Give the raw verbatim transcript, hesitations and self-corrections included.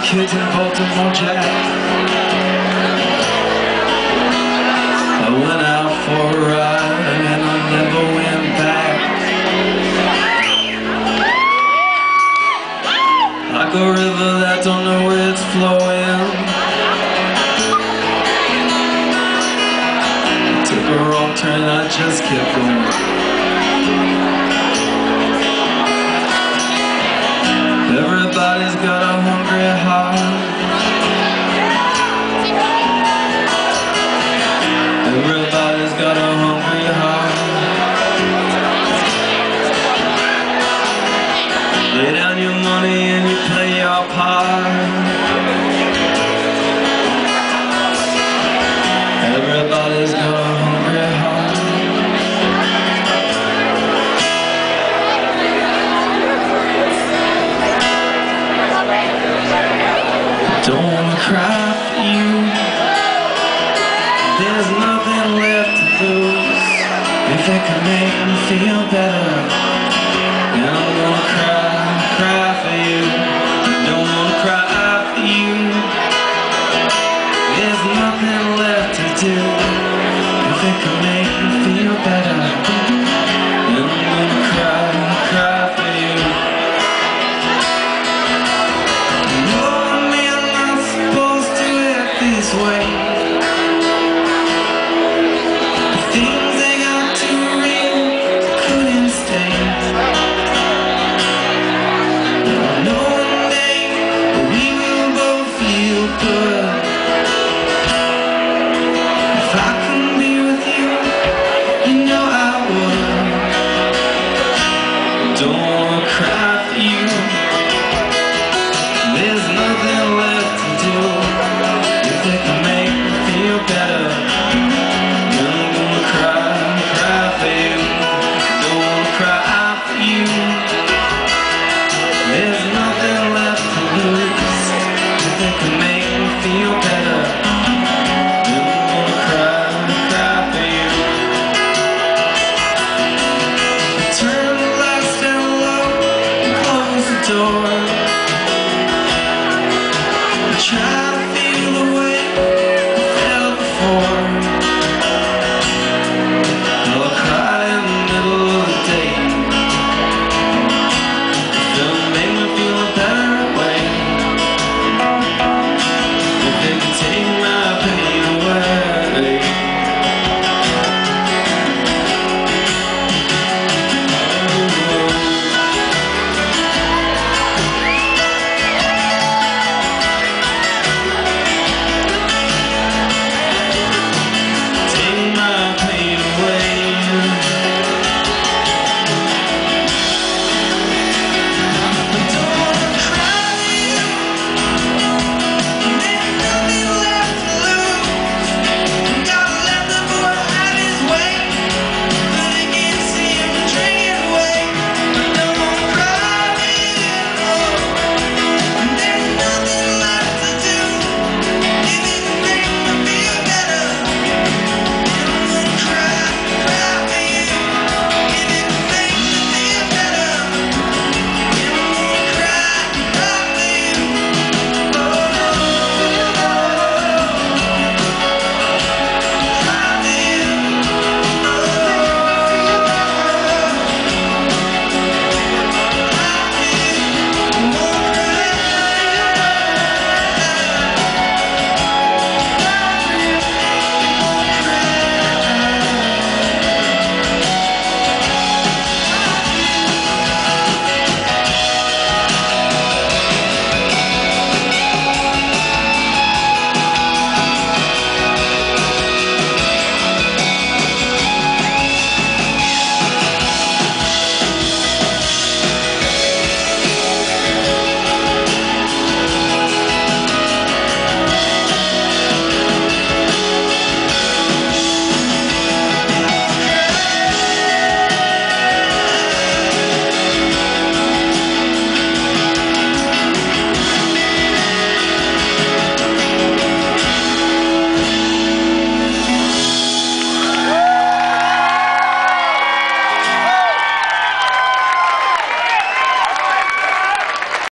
kids in Baltimore, Jack. I went out for a ride and I never went back. Like a river that don't know where it's flowing. I took a wrong turn, I just kept going. Everybody's got a hungry heart. Everybody's got a hungry heart. Lay down your money and you play your part. Everybody's got a hungry heart. Don't wanna cry for you. There's nothing left to lose. If it could make me feel better, then I'm gonna cry, cry for you. Don't wanna cry for you. There's nothing left to do. If it could make me feel better, then I'm gonna cry, cry for you. Way.